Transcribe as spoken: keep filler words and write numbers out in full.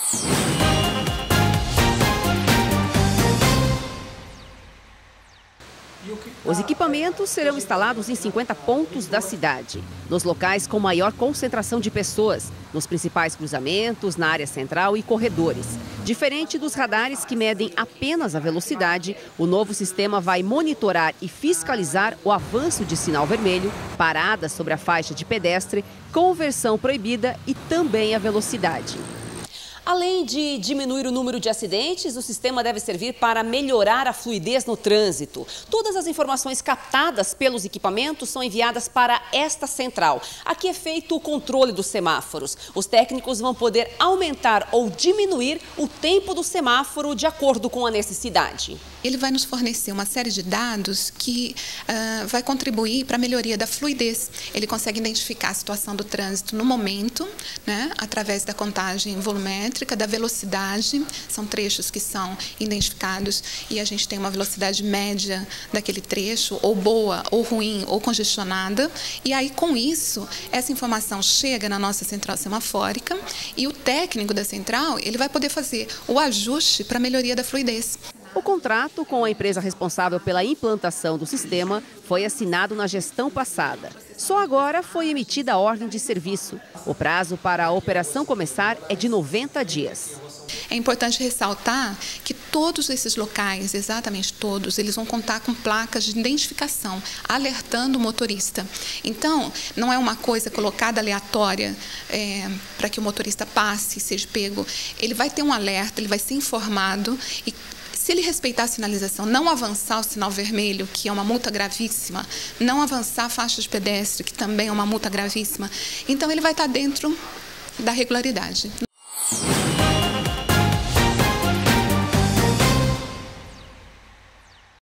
Os equipamentos serão instalados em cinquenta pontos da cidade, nos locais com maior concentração de pessoas, nos principais cruzamentos, na área central e corredores. Diferente dos radares que medem apenas a velocidade, o novo sistema vai monitorar e fiscalizar o avanço de sinal vermelho, paradas sobre a faixa de pedestre, conversão proibida e também a velocidade. Além de diminuir o número de acidentes, o sistema deve servir para melhorar a fluidez no trânsito. Todas as informações captadas pelos equipamentos são enviadas para esta central. Aqui é feito o controle dos semáforos. Os técnicos vão poder aumentar ou diminuir o tempo do semáforo de acordo com a necessidade. Ele vai nos fornecer uma série de dados que uh, vai contribuir para a melhoria da fluidez. Ele consegue identificar a situação do trânsito no momento, né, através da contagem volumétrica, da velocidade. São trechos que são identificados e a gente tem uma velocidade média daquele trecho, ou boa, ou ruim, ou congestionada. E aí, com isso, essa informação chega na nossa central semafórica e o técnico da central ele vai poder fazer o ajuste para a melhoria da fluidez. O contrato com a empresa responsável pela implantação do sistema foi assinado na gestão passada. Só agora foi emitida a ordem de serviço. O prazo para a operação começar é de noventa dias. É importante ressaltar que todos esses locais, exatamente todos, eles vão contar com placas de identificação, alertando o motorista. Então, não é uma coisa colocada aleatória é, para que o motorista passe e seja pego. Ele vai ter um alerta, ele vai ser informado e se ele respeitar a sinalização, não avançar o sinal vermelho, que é uma multa gravíssima, não avançar a faixa de pedestre, que também é uma multa gravíssima, então ele vai estar dentro da regularidade.